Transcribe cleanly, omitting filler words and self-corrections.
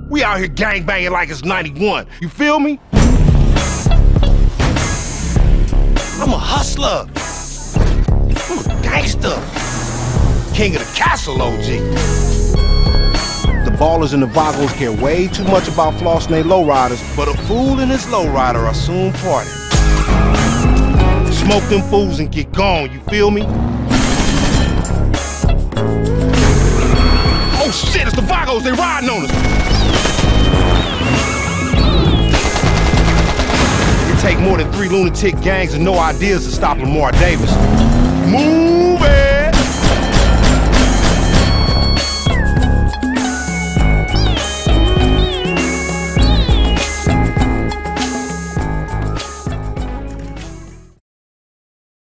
We out here gangbanging like it's 91. You feel me? I'm a hustler. I'm a gangster. King of the castle, OG. The ballers and the vagos care way too much about flossing they lowriders, but a fool and his lowrider are soon parted. Smoke them fools and get gone, you feel me? Oh shit, it's the vagos, they riding on us. It take more than 3 lunatic gangs and no ideas to stop Lamar Davis. Move!